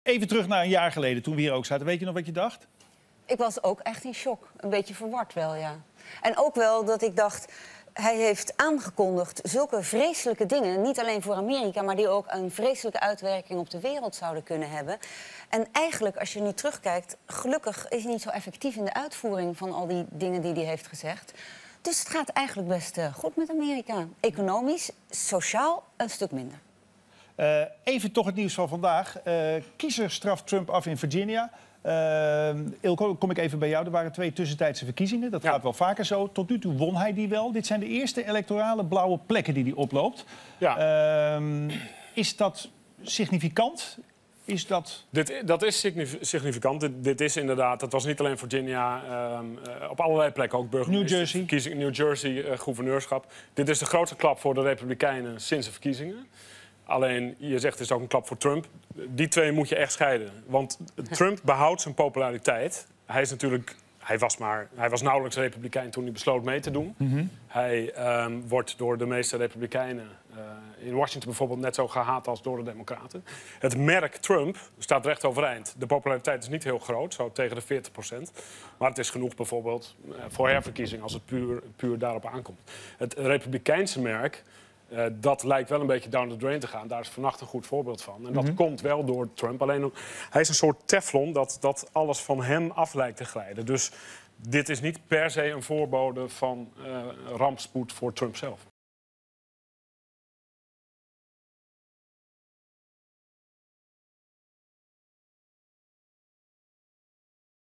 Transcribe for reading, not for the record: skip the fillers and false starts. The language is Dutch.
Even terug naar een jaar geleden, toen we hier ook zaten. Weet je nog wat je dacht? Ik was ook echt in shock. Een beetje verward wel, ja. En ook wel dat ik dacht... Hij heeft aangekondigd zulke vreselijke dingen, niet alleen voor Amerika... maar die ook een vreselijke uitwerking op de wereld zouden kunnen hebben. En eigenlijk, als je nu terugkijkt... gelukkig is hij niet zo effectief in de uitvoering van al die dingen die hij heeft gezegd. Dus het gaat eigenlijk best goed met Amerika. Economisch, sociaal een stuk minder. Even toch het nieuws van vandaag. Kiezer straft Trump af in Virginia. Ilko, kom ik even bij jou. Er waren 2 tussentijdse verkiezingen. Dat gaat wel vaker zo. Tot nu toe won hij die wel. Dit zijn de eerste electorale blauwe plekken die hij oploopt. Ja. Is dat significant? Is dat... Dat is significant. Dit is inderdaad, dat was niet alleen Virginia, op allerlei plekken ook burgemeester. New Jersey, gouverneurschap. Dit is de grootste klap voor de Republikeinen sinds de verkiezingen. Alleen, je zegt het is ook een klap voor Trump. Die 2 moet je echt scheiden. Want Trump behoudt zijn populariteit. Hij was nauwelijks republikein toen hij besloot mee te doen. Mm-hmm. Hij wordt door de meeste republikeinen in Washington bijvoorbeeld net zo gehaat als door de democraten. Het merk Trump staat recht overeind. De populariteit is niet heel groot, zo tegen de 40%. Maar het is genoeg bijvoorbeeld voor herverkiezing als het puur daarop aankomt. Het republikeinse merk... dat lijkt wel een beetje down the drain te gaan. Daar is vannacht een goed voorbeeld van. En dat komt wel door Trump. Alleen hij is een soort teflon dat alles van hem af lijkt te glijden. Dus dit is niet per se een voorbode van rampspoed voor Trump zelf.